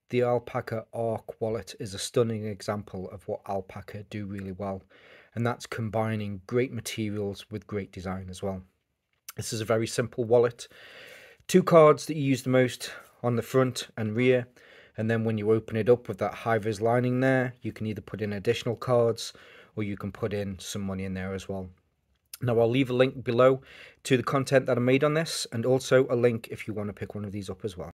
The Alpaka Ark wallet is a stunning example of what Alpaka do really well, and that's combining great materials with great design as well. This is a very simple wallet. Two cards that you use the most on the front and rear, and then when you open it up with that high-vis lining there, you can either put in additional cards or you can put in some money in there as well. Now I'll leave a link below to the content that I made on this, and also a link if you want to pick one of these up as well.